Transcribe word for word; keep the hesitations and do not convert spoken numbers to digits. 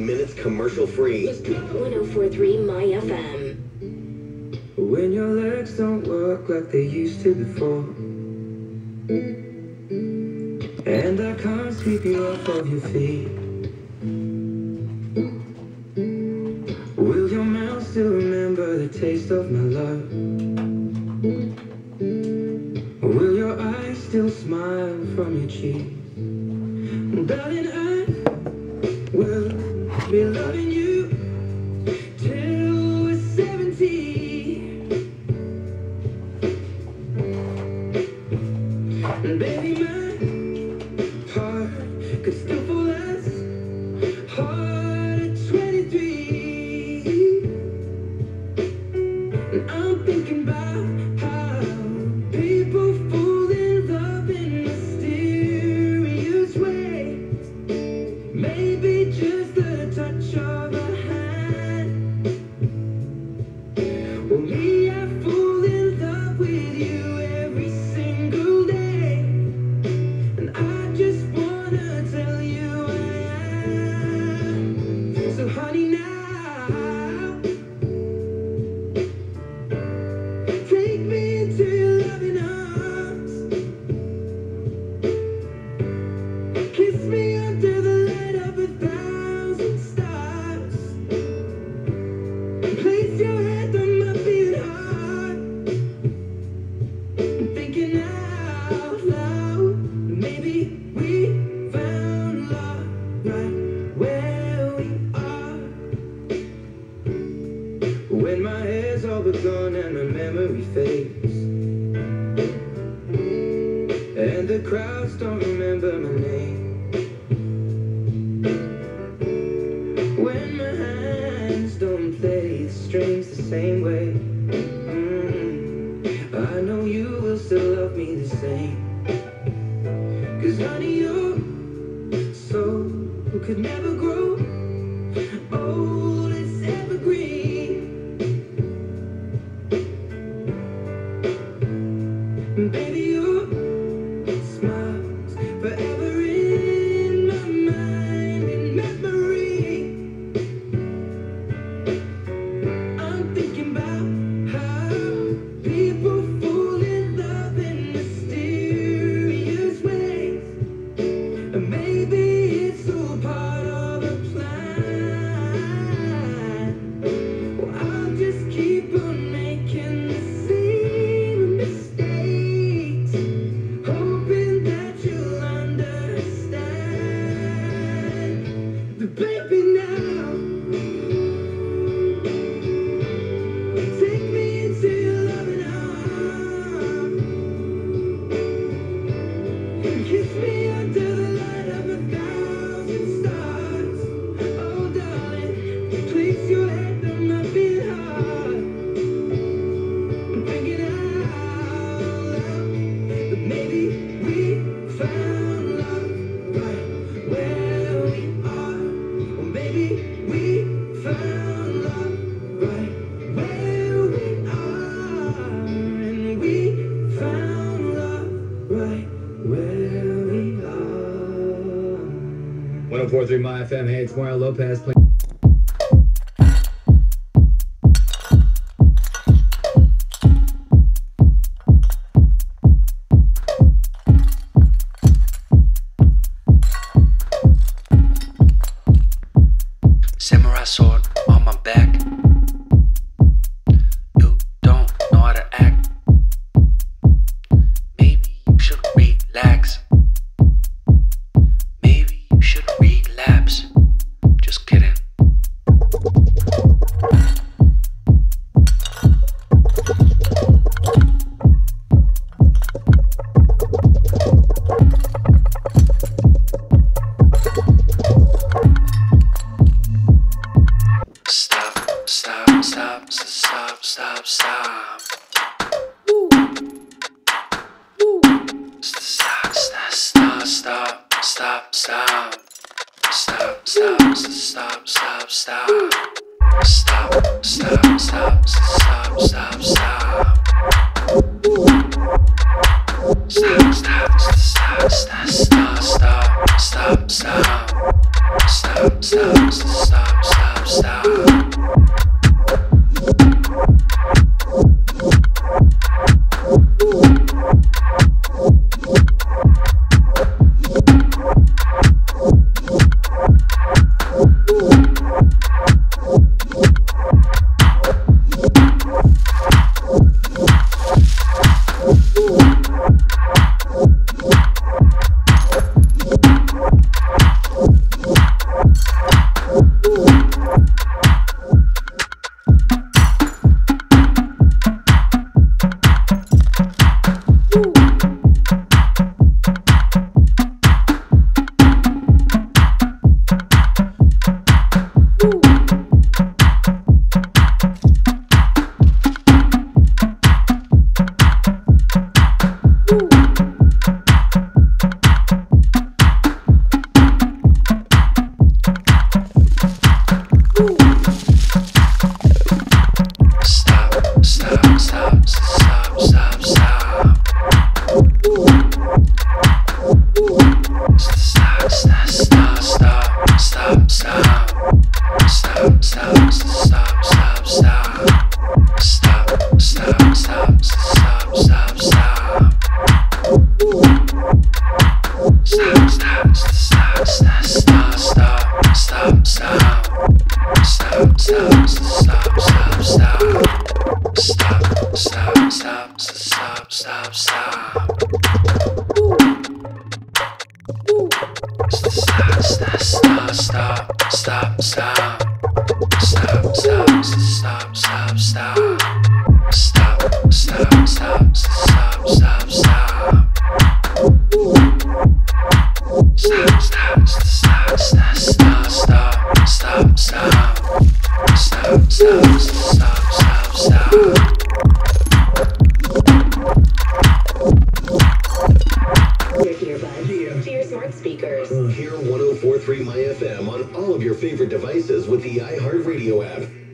minutes commercial free. one oh four point three My F M. When your legs don't work like they used to before, and I can't sweep you off of your feet, will your mouth still remember the taste of my love? Will your eyes still smile from your cheeks? Darling, I will be loving you till we're seventy. And baby, my heart could still fall as hard at twenty-three. And I'm thinking about how people fall in love in mysterious ways. Maybe just the touch of a hand. Well, me, I fall in love with you every single day. And I just wanna tell you I am. So honey, now take me into your loving arms. Kiss me under the light of a thousand stars. Place your head on my beating heart. I'm thinking out loud, maybe we found love right where we are. When my hair's all but gone and my memory fades, and the crowds don't remember my name. When my hands don't play the strings the same way, mm, I know you will still love me the same. Cause honey, your soul could never grow old, it's evergreen. Baby, your smile's forever in my mind and memory. I'm thinking about how people fall in love in mysterious ways. And maybe it's all part of a plan. Well, I'll just keep on making the same mistakes, hoping that you'll understand. But baby, now take me into your loving arms. And kiss me under the light of a thousand stars. Oh darling, place your head on my beating heart. I'm thinking out loud, but maybe we found love right where we are. Or maybe we found love right where we are. And we found love right where we are. one oh four point three My F M. Hey, it's Mario Lopez. Play- Samurai sword on my back. You don't know how to act. Maybe you should relax. Maybe you should relapse. Just kidding. Stop, stop, stop, stop, stop, stop. Woo. Woo. Stop, stop, stop, stop, stop, stop. Stop, stop, stop, stop, stop. Stop, stop, stop, stop, stop, stop. Woo. Stop, stop, stop, stop, stop, stop, stop, stop. Stop, stop, stop. Hear one oh four point three My F M on all of your favorite devices with the iHeartRadio app.